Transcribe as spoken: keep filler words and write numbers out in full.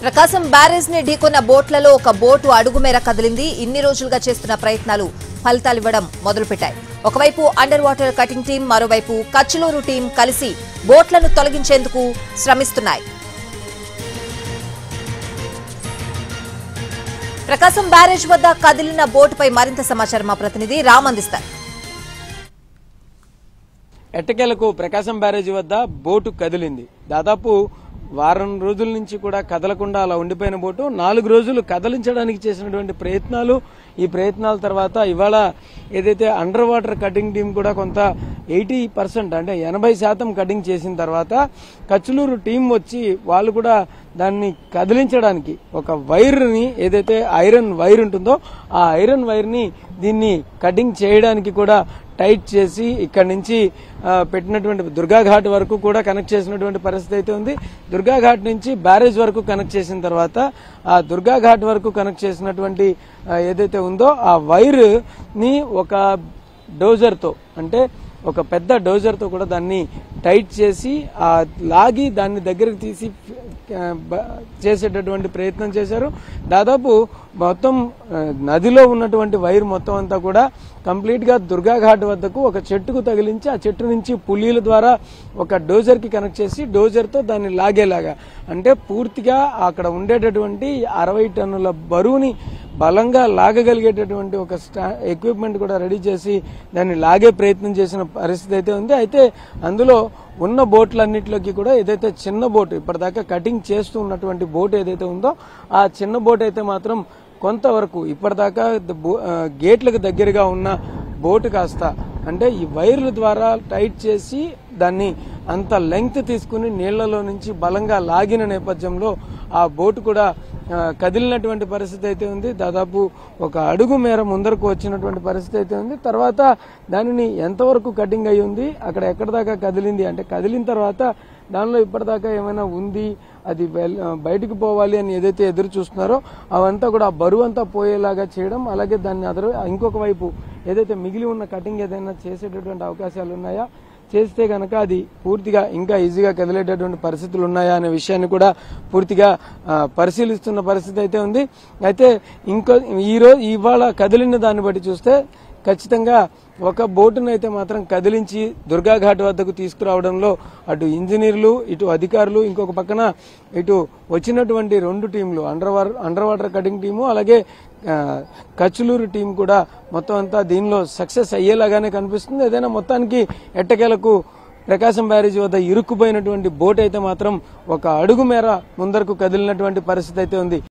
ప్రకాశం barrage ని ఢీకొన్న బోట్లలో ఒక బోటు అడుగు మేర కదిలింది. ఇన్ని రోజులుగా చేస్తున్న ప్రయత్నాలు ఫలితాలివ్వడం మొదలుపెట్టాయి. ఒకవైపు అండర్ వాటర్ కటింగ్ టీం, మరోవైపు కచ్చలూరు టీం కలిసి బోట్లను తొలగించేందుకు శ్రమిస్తున్నాయి. ప్రకాశం బ్యారేజ్ వద్ద కదిలిన బోటుపై మరింత సమాచారం మా ప్రతినిధి రామ్ అందిస్తారు. ఎట్టకేలకు ప్రకాశం బ్యారేజీ వద్ద బోటు కదిలింది. దాదాపు వారం రోజుల నుంచి కూడా కదలకుండా అలా ఉండిపోయిన బోటు నాలుగు రోజులు కదలించడానికి చేసినటువంటి ప్రయత్నాలు, ఈ ప్రయత్నాల తర్వాత ఇవాళ ఏదైతే అండర్ వాటర్ కటింగ్ టీం కూడా కొంత ఎయిటీ పర్సెంట్ అంటే ఎనభై శాతం కటింగ్ చేసిన తర్వాత కచ్చలూరు టీం వచ్చి వాళ్ళు కూడా దాన్ని కదిలించడానికి ఒక వైర్ ని, ఏదైతే ఐరన్ వైర్ ఉంటుందో ఆ ఐరన్ వైర్ ని దీన్ని కటింగ్ చేయడానికి కూడా టైట్ చేసి ఇక్కడి నుంచి పెట్టినటువంటి దుర్గాఘాట్ వరకు కూడా కనెక్ట్ చేసినటువంటి పరిస్థితి అయితే ఉంది. దుర్గాఘాట్ నుంచి బ్యారేజ్ వరకు కనెక్ట్ చేసిన తర్వాత ఆ దుర్గాఘాట్ వరకు కనెక్ట్ చేసినటువంటి ఏదైతే ఉందో ఆ వైర్ ని ఒక డోజర్ తో, అంటే ఒక పెద్ద డోజర్ తో కూడా దాన్ని టైట్ చేసి ఆ లాగి దాన్ని దగ్గరికి తీసి చేసేటటువంటి ప్రయత్నం చేశారు. దాదాపు మొత్తం నదిలో ఉన్నటువంటి వైర్ మొత్తం అంతా కూడా కంప్లీట్ గా దుర్గాఘాట్ వద్దకు ఒక చెట్టుకు తగిలించి ఆ చెట్టు నుంచి పులీల ద్వారా ఒక డోజర్ కి కనెక్ట్ చేసి డోజర్ తో దాన్ని లాగేలాగా, అంటే పూర్తిగా అక్కడ ఉండేటటువంటి అరవై టన్నుల బరువుని బలంగా లాగగలిగేటటువంటి ఒక ఎక్విప్మెంట్ కూడా రెడీ చేసి దాన్ని లాగే ప్రయత్నం చేసిన పరిస్థితి అయితే ఉంది. అయితే అందులో ఉన్న బోట్లన్నింటిలోకి కూడా ఏదైతే చిన్న బోటు ఇప్పటిదాకా కటింగ్ చేస్తూ ఉన్నటువంటి బోట్ ఏదైతే ఉందో ఆ చిన్న బోట్ అయితే మాత్రం కొంతవరకు ఇప్పటిదాకా గేట్లకు దగ్గరగా ఉన్న బోటు కాస్త అంటే ఈ వైర్ల ద్వారా టైట్ చేసి దాన్ని అంత లెంగ్త్ తీసుకుని నీళ్లలో నుంచి బలంగా లాగిన నేపథ్యంలో ఆ బోటు కూడా కదిలినటువంటి పరిస్థితి అయితే ఉంది. దాదాపు ఒక అడుగు మేర ముందరకు వచ్చినటువంటి పరిస్థితి అయితే ఉంది. తర్వాత దానిని ఎంతవరకు కటింగ్ అయి ఉంది, అక్కడ ఎక్కడ దాకా కదిలింది అంటే కదిలిన తర్వాత దానిలో ఇప్పటిదాకా ఏమైనా ఉంది, అది బయటకు పోవాలి అని ఏదైతే ఎదురు చూస్తున్నారో అవంతా కూడా ఆ బరువు అంతా పోయేలాగా చేయడం, అలాగే దాన్ని అదరు ఇంకొక వైపు ఏదైతే మిగిలి ఉన్న కటింగ్ ఏదైనా చేసేటటువంటి అవకాశాలు ఉన్నాయా, చేస్తే కనుక అది పూర్తిగా ఇంకా ఈజీగా కదిలేటటువంటి పరిస్థితులు ఉన్నాయా అనే విషయాన్ని కూడా పూర్తిగా పరిశీలిస్తున్న పరిస్థితి అయితే ఉంది. అయితే ఇంకో ఈ రోజు ఇవాళ కదిలిన దాన్ని బట్టి చూస్తే ఖచ్చితంగా ఒక బోటును అయితే మాత్రం కదిలించి దుర్గాఘాట్ వద్దకు తీసుకురావడంలో అటు ఇంజనీర్లు, ఇటు అధికారులు, ఇంకొక పక్కన ఇటు వచ్చినటువంటి రెండు టీంలు under water under water cutting team, అలాగే కచ్చలూరు టీం కూడా మొత్తం అంతా దీనిలో సక్సెస్ అయ్యేలాగానే కనిపిస్తుంది. ఏదైనా మొత్తానికి ఎట్టకేలకు ప్రకాశం బ్యారేజీ వద్ద ఇరుక్కుపోయినటువంటి బోట్ అయితే మాత్రం ఒక అడుగు మేర ముందరకు కదిలినటువంటి పరిస్థితి అయితే ఉంది.